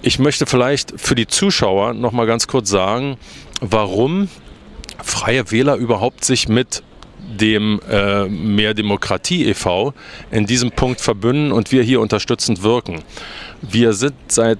Ich möchte vielleicht für die Zuschauer noch mal ganz kurz sagen, warum Freie Wähler überhaupt sich mit dem Mehr Demokratie e.V. in diesem Punkt verbünden und wir hier unterstützend wirken. Wir sind seit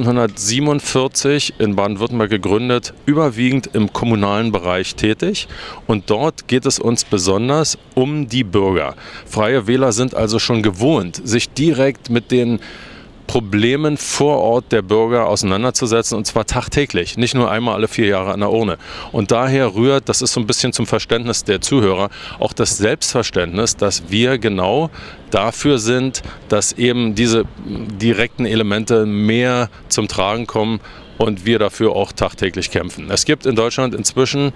1947 in Baden-Württemberg gegründet, überwiegend im kommunalen Bereich tätig, und dort geht es uns besonders um die Bürger. Freie Wähler sind also schon gewohnt, sich direkt mit den Problemen vor Ort der Bürger auseinanderzusetzen, und zwar tagtäglich, nicht nur einmal alle 4 Jahre an der Urne. Und daher rührt, das ist so ein bisschen zum Verständnis der Zuhörer, auch das Selbstverständnis, dass wir genau dafür sind, dass eben diese direkten Elemente mehr zum Tragen kommen und wir dafür auch tagtäglich kämpfen. Es gibt in Deutschland inzwischen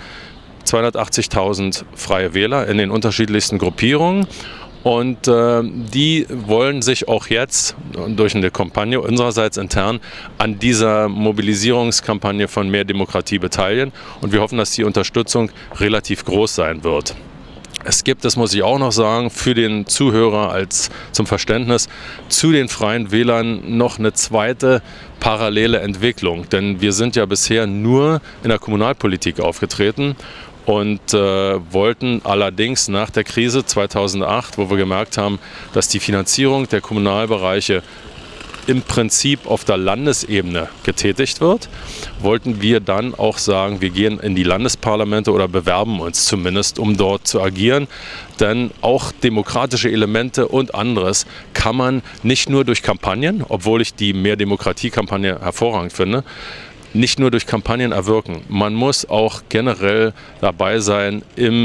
280.000 Freie Wähler in den unterschiedlichsten Gruppierungen. Und die wollen sich auch jetzt durch eine Kampagne unsererseits intern an dieser Mobilisierungskampagne von Mehr Demokratie beteiligen. Und wir hoffen, dass die Unterstützung relativ groß sein wird. Es gibt, das muss ich auch noch sagen, für den Zuhörer als zum Verständnis, zu den Freien Wählern noch eine zweite parallele Entwicklung. Denn wir sind ja bisher nur in der Kommunalpolitik aufgetreten und wollten allerdings nach der Krise 2008, wo wir gemerkt haben, dass die Finanzierung der Kommunalbereiche im Prinzip auf der Landesebene getätigt wird, wollten wir dann auch sagen, wir gehen in die Landesparlamente oder bewerben uns zumindest, um dort zu agieren. Denn auch demokratische Elemente und anderes kann man nicht nur durch Kampagnen, obwohl ich die Mehr-Demokratie-Kampagne hervorragend finde, nicht nur durch Kampagnen erwirken. Man muss auch generell dabei sein,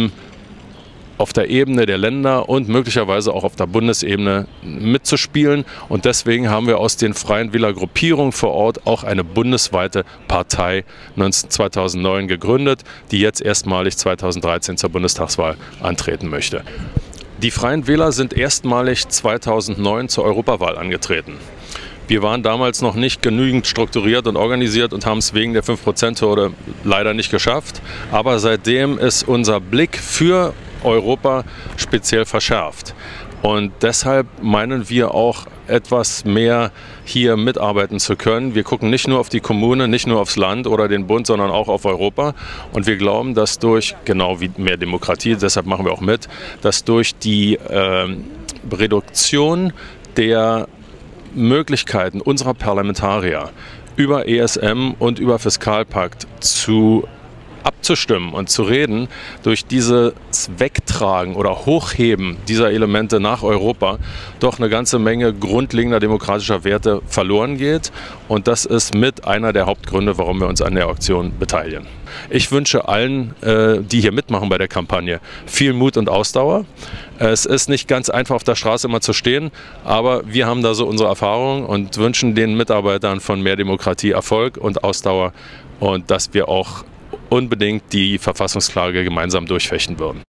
auf der Ebene der Länder und möglicherweise auch auf der Bundesebene mitzuspielen. Und deswegen haben wir aus den Freien Wählergruppierungen vor Ort auch eine bundesweite Partei 2009 gegründet, die jetzt erstmalig 2013 zur Bundestagswahl antreten möchte. Die Freien Wähler sind erstmalig 2009 zur Europawahl angetreten. Wir waren damals noch nicht genügend strukturiert und organisiert und haben es wegen der 5%-Hürde leider nicht geschafft. Aber seitdem ist unser Blick für Europa speziell verschärft. Und deshalb meinen wir auch, etwas mehr hier mitarbeiten zu können. Wir gucken nicht nur auf die Kommune, nicht nur aufs Land oder den Bund, sondern auch auf Europa. Und wir glauben, dass durch, genau wie Mehr Demokratie, deshalb machen wir auch mit, dass durch die Reduktion der Möglichkeiten unserer Parlamentarier über ESM und über Fiskalpakt abzustimmen und zu reden, durch dieses Wegtragen oder Hochheben dieser Elemente nach Europa doch eine ganze Menge grundlegender demokratischer Werte verloren geht. Und das ist mit einer der Hauptgründe, warum wir uns an der Aktion beteiligen. Ich wünsche allen, die hier mitmachen bei der Kampagne, viel Mut und Ausdauer. Es ist nicht ganz einfach, auf der Straße immer zu stehen, aber wir haben da so unsere Erfahrungen und wünschen den Mitarbeitern von Mehr Demokratie Erfolg und Ausdauer und dass wir auch unbedingt die Verfassungsklage gemeinsam durchfechten würden.